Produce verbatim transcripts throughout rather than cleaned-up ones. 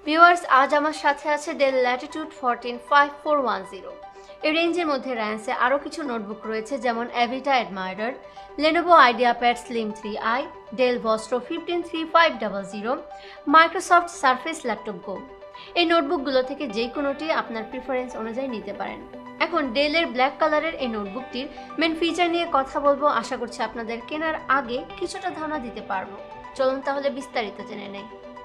Viewers, আজ আমার সাথে আছে Dell Latitude fourteen five four one zero. এই রেঞ্জের মধ্যে রায়ান্সে আরও কিছু নোটবুক রয়েছে, যেমন Avita Admirer, Lenovo IdeaPad Slim three i, Dell Vostro fifteen three five double zero, Microsoft Surface Laptop Go. এই নোটবুকগুলো থেকে যে কোনোটি আপনার প্রিফারেন্স অনুযায়ী নিতে পারেন। এখন ডেলের ব্ল্যাক কালারের এই নোটবুকটির মেন ফিচার নিয়ে কথা বলবো। আশা করছি আপনাদের কেনার আগে কিছুটা ধারণা দিতে পারবো। চলুন তাহলে বিস্তারিত জেনে নেই।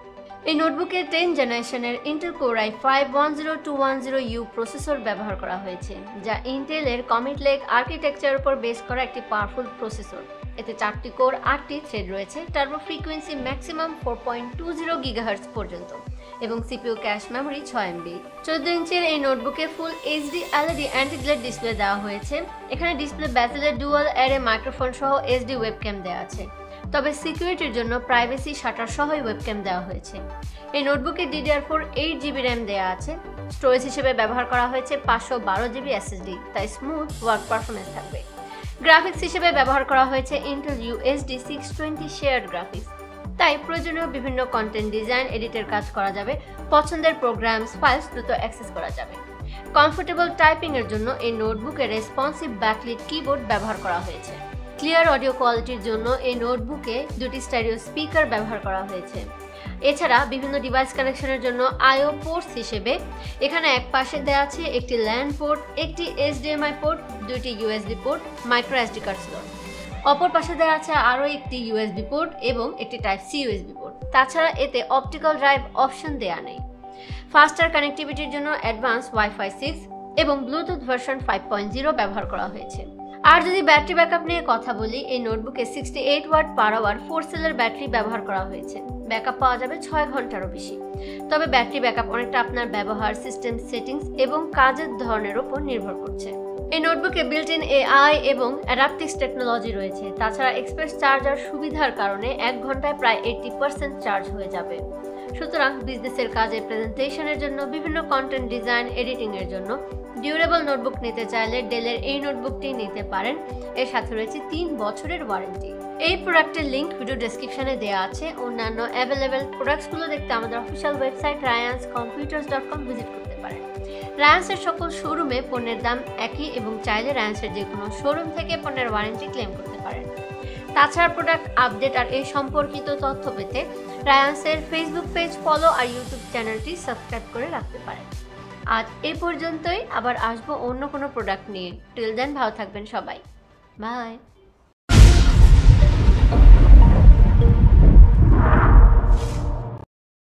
এই নোটবুকে টেন জেনারেশনের Intel Core i five one zero two one zero U processor ব্যবহার করা হয়েছে, যা ইন্টেলের কমিট লেক আর্কিটেকচারের উপর বেস করা একটি পাওয়ারফুল প্রসেসর। এতে চারটি কোর, আটটি থ্রেড রয়েছে, turbo frequency maximum four point two zero gigahertz পর্যন্ত এবং সিপিইউ ক্যাশ মেমোরি ছয় এমবি। চোদ্দ ইঞ্চের এই নোটবুকে full HD LED anti glare display দেওয়া হয়েছে। এখানে ডিসপ্লে ব্যাজেলের ডুয়াল অ্যারে মাইক্রোফোন সহ এইচডি ওয়েবক্যাম দেওয়া আছে, তবে সিকিউরিটির জন্য প্রাইভেসি শাটার সহই ওয়েবক্যাম দেওয়া হয়েছে। এই নোটবুকে DDR four eight GB RAM দেওয়া আছে। স্টোরেজ হিসেবে ব্যবহার করা হয়েছে পাঁচশো বারো জিবি এসএসডি, তাই স্মুথ ওয়ার্ক পারফরমেন্স থাকবে। গ্রাফিক্স হিসেবে ব্যবহার করা হয়েছে Intel UHD six twenty shared graphics, তাই প্রয়োজনীয় বিভিন্ন কন্টেন্ট ডিজাইন এডিটের কাজ করা যাবে। পছন্দের প্রোগ্রামস ফাইলস দ্রুত অ্যাক্সেস করা যাবে। কমফোর্টেবল টাইপিং এর জন্য এই নোটবুকে রেসপন্সিভ ব্যাকলিট কিবোর্ড ব্যবহার করা হয়েছে। ক্লিয়ার অডিও কোয়ালিটির জন্য এই নোটবুকে দুটি স্টেরিও স্পিকার ব্যবহার করা হয়েছে। এছাড়া বিভিন্ন ডিভাইস কানেকশনের জন্য আইও পোর্টস হিসেবে এখানে এক পাশে দেওয়া আছে একটি ল্যান পোর্ট, একটি এইচডিএমআই পোর্ট, দুইটি USB port, micro SD card slot. অপর পাশে দেওয়া আছে আরও একটি ইউএসবি পোর্ট এবং একটি টাইপ সি ইউএসবি পোর্ট। তাছাড়া এতে অপটিক্যাল ড্রাইভ অপশন দেওয়া নেই। ফাস্টার কানেক্টিভিটির জন্য অ্যাডভান্স ওয়াইফাই সিক্স এবং Bluetooth version five point zero ব্যবহার করা হয়েছে। আর যদি ব্যাটারি ব্যাকআপ নিয়ে কথা বলি, এই নোটবুকে sixty eight watt per hour four সেলের ব্যাটারি ব্যবহার করা হয়েছে। ব্যাকআপ পাওয়া যাবে ছয় ঘন্টারও বেশি। তবে ব্যাটারি ব্যাকআপ অনেকটা আপনার ব্যবহার, সিস্টেম সেটিংস এবং কাজের ধরনের উপর নির্ভর করছে। এই নোটবুকে বিল্ট ইন এআই এবং অ্যাডাপটিক্স টেকনোলজি রয়েছে। তাছাড়া এক্সপ্রেস চার্জার সুবিধার কারণে এক ঘন্টায় প্রায় এইটটি পার্সেন্ট চার্জ হয়ে যাবে। সুতরাং বিজনেসের কাজে, প্রেজেন্টেশনের জন্য, বিভিন্ন কন্টেন্ট ডিজাইন, এডিটিং এর জন্য ডিউরেবল নোটবুক নিতে চাইলে ডেলের এই নোটবুকটি নিতে পারেন। এর সাথে রয়েছে তিন বছরের ওয়ারেন্টি। এই প্রোডাক্টের লিঙ্ক ভিডিও ডেসক্রিপশনে দেওয়া আছে। অন্যান্য অ্যাভেলেবেল প্রোডাক্টসগুলো দেখতে আমাদের official website Ryans computers dot com visit করতে পারেন। রায়ান্সের সকল শোরুমে পণ্যের দাম একই এবং চাইলে রায়ান্সের যে কোনো শোরুম থেকে পণ্যের ওয়ারেন্টি ক্লেম করতে পারেন। তাছাড়া প্রোডাক্ট আপডেট আর এই সম্পর্কিত তথ্য পেতে রায়ান্সের ফেসবুক পেজ ফলো আর ইউটিউব চ্যানেলটি সাবস্ক্রাইব করে রাখতে পারেন। আজ এ পর্যন্তই, আবার আসবো অন্য কোনো প্রোডাক্ট নিয়ে। টিল দেন ভালো থাকবেন সবাই, বাই।